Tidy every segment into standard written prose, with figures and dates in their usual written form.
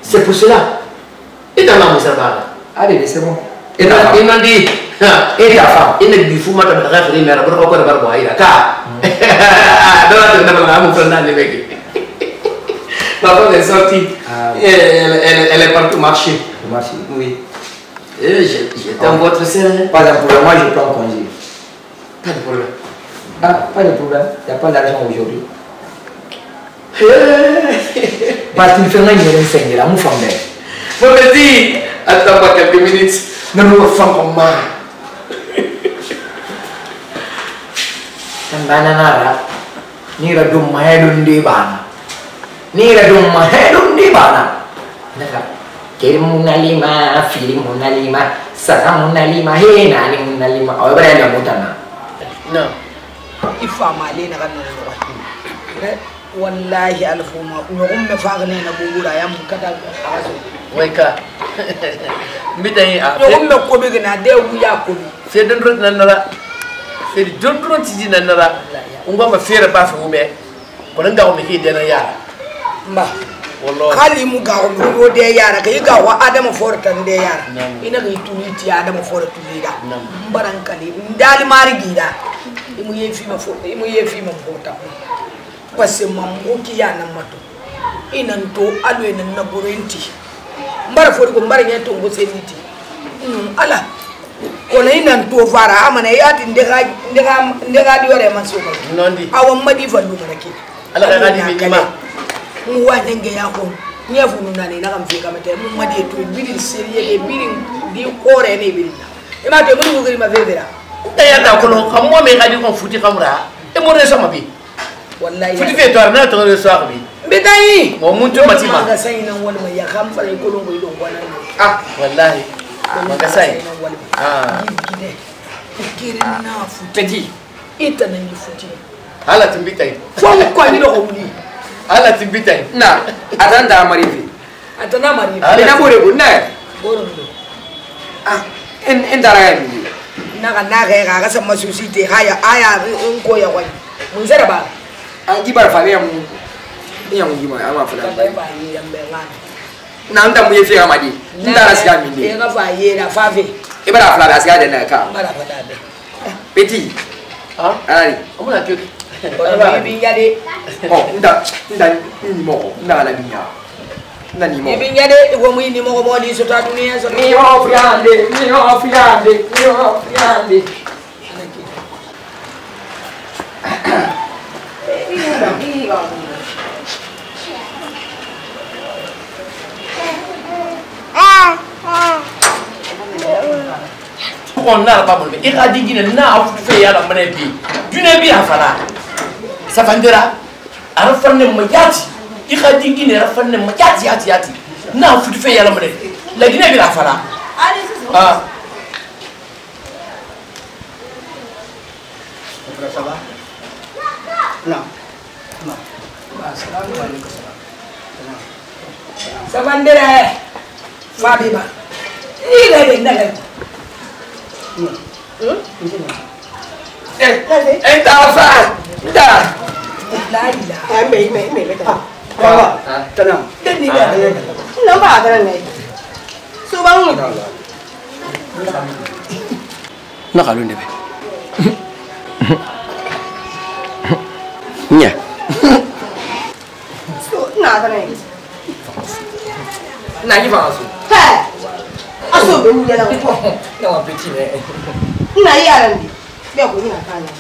C'est pour cela. Et dans la moussa là. Allez, c'est bon. Et il m'a dit, et ta femme, il ne dit fou, ma table référée, mais après, encore par quoi il a car. Ma femme est sortie. Elle est partout marcher. Marcher. Oui. J'étais en votre sein. Pas de problème, moi je prends congé. Pas de problème. Ah, pas de problème. Il n'y a pas d'argent aujourd'hui. Parce qu'il fait rien de l'enseigner, là, mon femme. Mon petit, attends pas quelques minutes. Ne me femme comme moi. Banana, ni la dumma hedun di bana. Ni la dumma hedun di bana. Naka. Kirimuna lima, filimuna lima, sakamuna lima, hena ni muna lima. Oh, berani mutana. No. Ifa mali na kan no. Wallahi alfuma. Ngum me fagne na bugura ya mun kada aso. Weka. Mitai a. Ngum me ko be na de wu ya ko. C'est d'un autre nanara. C'est d'un autre tidi nanara. On va me faire pas faire mais. On a gagné qui dena ya. Mba. Wallahi. Khali mu ga o de yara kai ga wa adama fortan de yara. Ina ga tuniti adama fortu lida. Mbaran kali ndali mari gida. Imu yefi ma fo, imu yefi ma fota. Parce mambo ki ya nan mato. Inan to alwe nan na burenti. Mbara fo ko mbara nyato ngo seniti. Ala. Kono inan to fara amana yati ndega di wore man so ko. Nondi. Awon madi fallu marake. Ala ga di mi ma. Mu wa nge ya ko. Nyefu nuna ne na kam fi kamata mu madi to bidin seriye de bidin di kore ne bidin. E ma to mu ngiri ma vevera. Taya ta kono kam mo me ga di ko futi kamra. E mo reso ma bi. Wallahi. Futi fe to na to reso ak bi. Bedai. Mo mun to matima. Ga sai nan wani mai ya kam fare kolon go idon gwana. Ah, wallahi. Maga sai. Ah. Gide. Kirin na futi. Petit. Ita nan yi futi. Hala timbitai. Fon ko ni do wuli. Hala timbitai. Na, atanda marifi. Atana mari. Ina bore bu na. Boron do. Ah, en dara ni. Na ga ga sama susite haya aya in ko ya wani. Mun zara ba. An gibar fa ne mu. Iya mu gima ama fa da. Ba yi yambe ngana. Na nda mu yefi amadi. Ndara siga mi E ni. ga fa yi na fa fe. E bara fla da siga de na ka. Bara fa da be. Petit. Ah, Ari. amuna tu. Ba bi ya de. Oh, nda ni mo. Nda la binya. Nda ni mo. Bi ya de wo mu ni mo mo di so ta dunia so. Ni ho fiande, ni ho fiande, ni ho fiande. On n'a pas bon. Il a dit qu'il n'a pas fait à la monnaie. Tu n'es bien fala. Ça vendra. Arafane Mayati. Il a dit qu'il n'a pas fait Mayati Yati. N'a pas fait à la monnaie. La Guinée bien fala. Ah. Ça va? Non. Non. Assalamu alaikum. Ça va ndere. Fabiba. Il est ndere. Eh, ta fa. Da. La ilaha. Mày Ba. Tenang. Den ni da. Nó bà cái này. Su băng rồi. Nó cả luôn đấy. Nhỉ. Su nào cái này. Na ki fa su. Hả? À su bên kia đâu. Na wa petit ne. Này à làm gì? Đeo của như là khai này.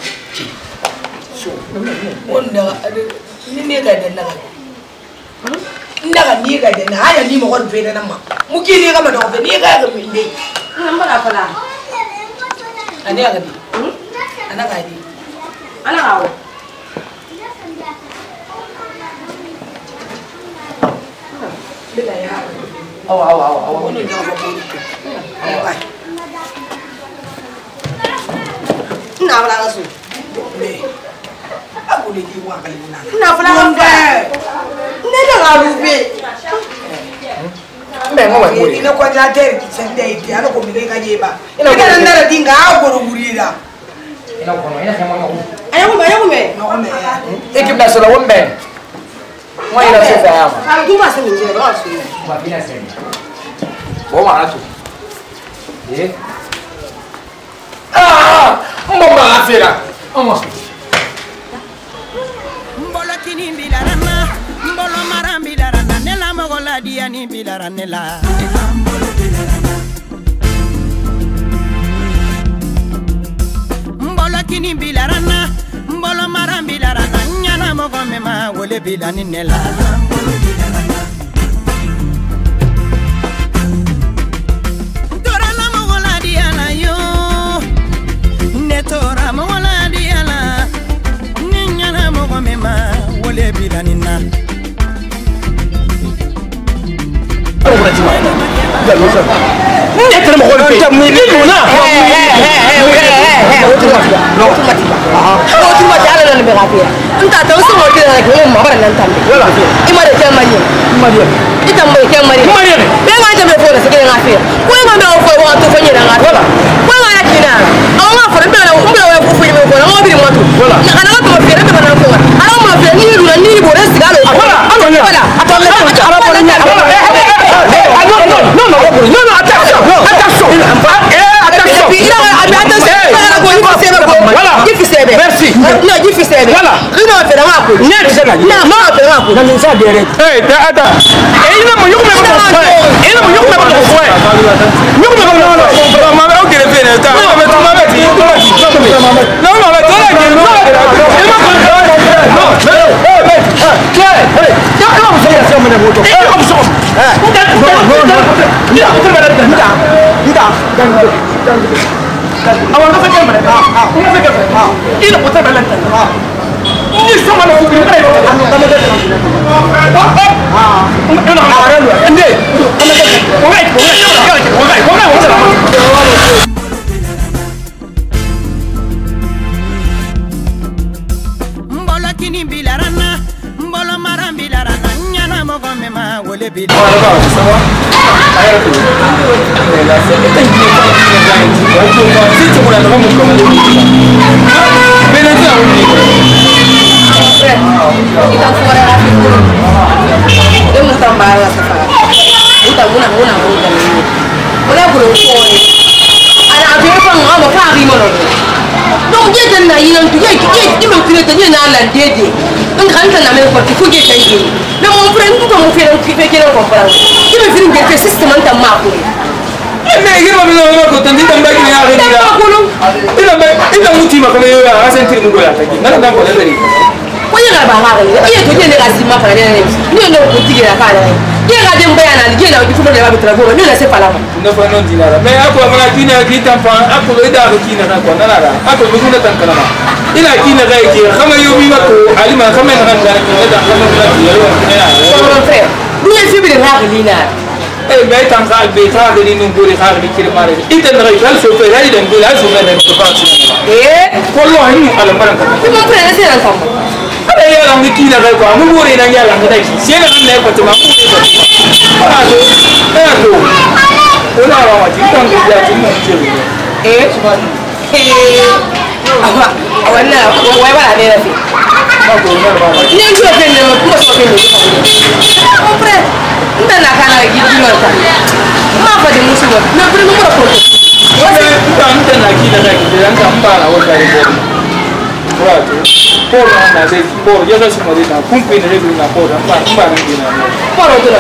Wanda ni ne ga den naga. Naga ni ga den haya ni mo kon fe na ma. Muki ni ga ma do fe ni ga ga min dai. Nó bắt đầu phải làm. Ani ga di. Ana ga di. Anh nào? Bila ya. Aw. Wani da ba ko. Ai. Nào là cái su. Ne. Aku le di wa ka ni na. Nào phải làm cái. Nên là làm gì? Me mo wa mo. Ina kwa ja ter ki sende iti ana ko mi ga je ba. Ina ga ndara dinga a go gurira. Ina ko no ina ke mo no. Anh không mày. No me. Ekip nasional won ben. Moi il a fait faire. Ah, tu vas se mentir, va se. On va bien faire. Bon, voilà tout. Et ah, on va faire là. On va. Mbolo kini bilarana, mbolo mara bilarana, nela mogola diani bilaranela. Mbolo kini bilarana, mbolo mara bilarana, nyana mogo mema wole bilani nela. Tora la mogola diala yo, netora mogola diala. Nyana mogo mema wole bilanina. Nekere mogo pe. Ni dona. Otumati ala na mberapi. Nta ta uso ngoti na ko mo mabara nan tambe. Wala. Imare ke mari. Maria. Itambe ke mari. Maria. Be ma tambe fo na sekere ngafi. Ko ngo be o fo wa to fanye na ngafi. Wala. Ko ngo ya kina. Awa ma fo be na umbe wa fu fu be ko na mo bi mo to. Wala. Ya kana ko mo fere be na ko. Ala mo fere ni ru na ni bo re sigalo. Wala. Wala. Atale ko ara ko nya. Non, attention. Attention. Attention. Merci. Non, il fait ça. Voilà. Il n'a fait rien. Mbolo kini bilarana, mbolo mara bilarana, nyana mogo mema wole bilarana. mais tant que le bétard de l'inouï qui le marie. Il te n'aurait pas se faire il est là sur le comment nous à la banque. Tu m'as pris c'est ensemble. Allez là on dit qui n'a pas nous mourir dans la langue. Si elle n'a pas de maman. On a un petit temps de dire tout le monde. Voilà, voilà, ni ndio pende kwa sababu compre ndana kana gidimata mapa de musuma na pere no mora por wale mtu na kila kitu ndio mbana wote wale watu por na de por yo no se modina kumpi na redu na por mbana ngina por otro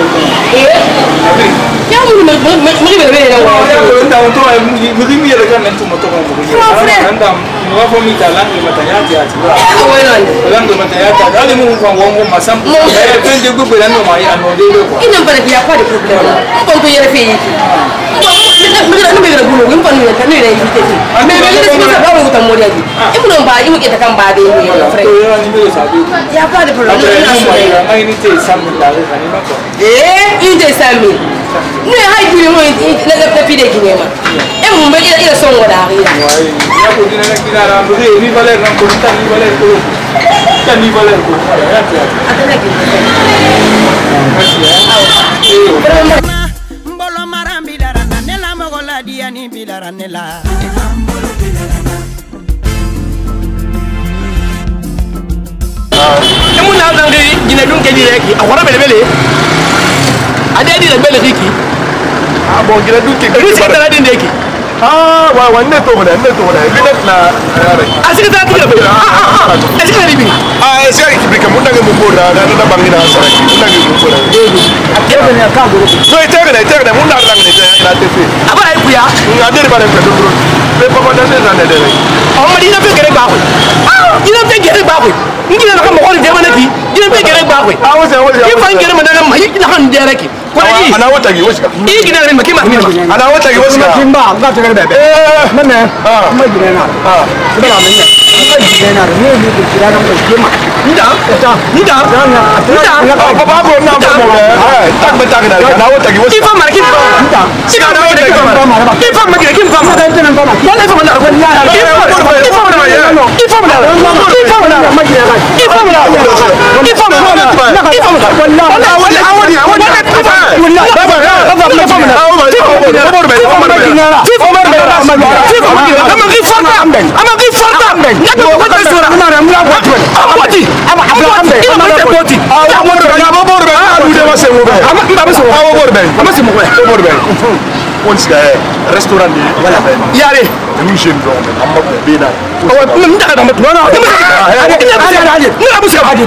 ya mu me na wa ya ndio mtu mrimi ya kana mtu motoka ndio wako mitala ni matanyati ati lango matanyati ali mu kwa ngongo masambu pende gugu lando mai anodele kwa ina mbara ya kwa de problem mpo yere fe yiki mira no mira gulo mpo ni ka ni re yiki me me le sima ba mu tamori aji imu mba imu kita kan ba de ni yo fre ya kwa de problem na mai ni te sambu la ni mako inde sami ne hay kiri mo la pide kinema emu me ila songo da ira ya ko dina na kidara mbure ni valer na ko tani valer ko tani valer ko ya ya atana mbolo marambi darana nela mogola diani bilaranela Emuna nangi gina dun ke direki akora bele ade di bele riki ah bon gina dun ke riki tala di ndeki ah wa ne to na binet na asika ta ti bele asika ribi ah ese ki brika mun nangi mun bora na bangina sara ki mun nangi mun bora akebe ne ka go so itegene mun nangi ne na tefe aba ai kuya ngade ba ne pedo pe papa da ne na de o ma dina fe gere ba ko dina fe gere ba ko ngina na ko mo ko de ma neki dina fe gere ba ko ah wose ifa ngere ma na ma yina han dere ki ko yi ana wota gi wosika gina re ma kima ana wota gi wosika kimba ga to gere bebe mane ma gire na ba na ne ma gire na ne ni ko kira na ko kima nda papa ko na ko mo tak ba tak na wota gi wosika ifa ma ki nda sika na wota ki ifa ma ki fa ma da tan ba ma ya ifa ma da ko ya ifa ma da ma gire ga ifa ma da restaurant yare nous je ne amma bena mun da da mutu na na musu hadi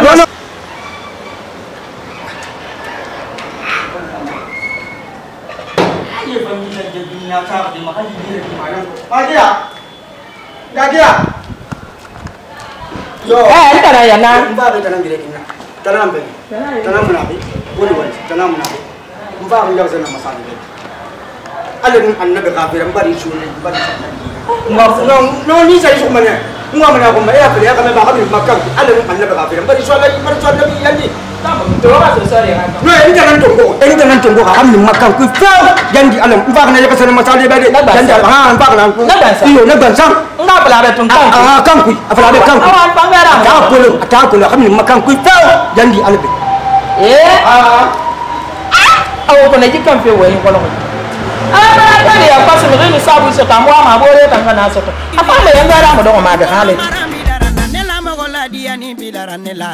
yo entara ya na mba be tanam dire kinna tanam be tanam munabi woni woni tanam munabi mba be jaw sana masal be alun annabi kafiran bari shune bari no ni sai su mane ngwa mana ko mai afire ka me ba ka bi makka alun annabi kafiran bari shune bari shune nabi yanni to ba so sore ha no en tanan tongo ka kam ni makka ku fa yandi alun mba ka ne ka sana masal be de yandi ha mba ka nan iyo na bansan nga bala be tun kan kan ku afala be kan ku awan bangara ta ko kam ni makka ku fa yandi albe awo ko ne jikan fe wo ko lo ala ba ya passe me ni sabu so ta mo ma bo re tan kana so apa le ngara mo do ma de hale nela mogola diani bilara nela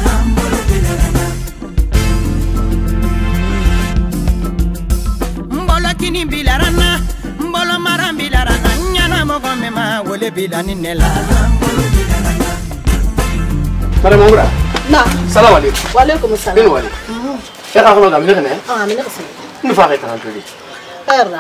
mbolo kini bilarana mbolo maram bilarana nyana mogo mema wole bilani nela madame Oura na salam alaikum wa alaikum assalam bin wali ya ka ko ngam ne ne min qasmi ni fa ka tan tuli khairna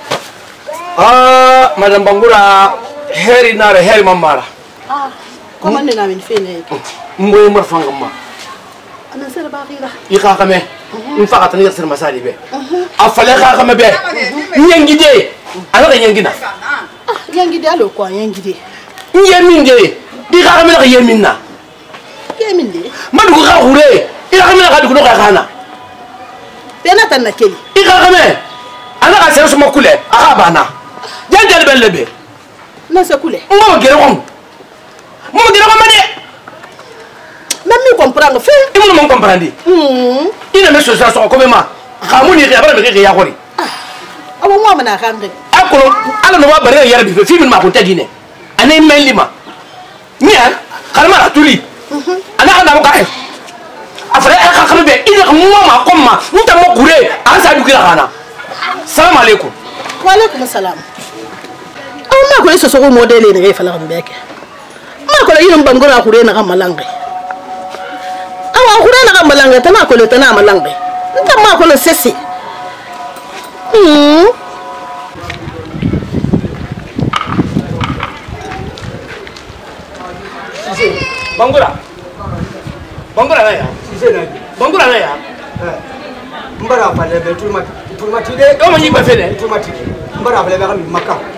madame Bangura heri nare heri mamara comment ne na min fene mboy mar fangam ma ana sera bakhira يخا خمه نفقط نيسر مسالي به افلا خا خمه به نينغي دي انا نينغي نا yangi de alo ko yangi de يمين دي دي خا خمه يمين نا yemin de ما دو خا خوري الى خمه خا دو خا خانا bena tan na keli يخا خمه انا قا سيرس ما كله اخا بانا جندل بلبي na se kule مو غيرهم مو غيرهم ما دي même mi comprendre fait il me comprendre il ne me chose ça comme moi xamuni ya bara me ya xori awo mo mana xamde akolo ala no wa bare ya rabbi fi min ma ko tagine anay melima nya xalma la tuli ana ana mo kae afra ka xambe be ina ko mo ma ko ma nta mo gure an sa du kila xana salam alaykum wa alaikum assalam aw ma ko so ko modele ne fa la mbeke ma ko yinum bangora xure na xamalange awa xure na xamalange tana ko le tana malange nta ma ko le sesi bangura bangura na ya bangura na ya mbara fa le be tulmati de o mo ni ba fele tulmati mbara fa le be makka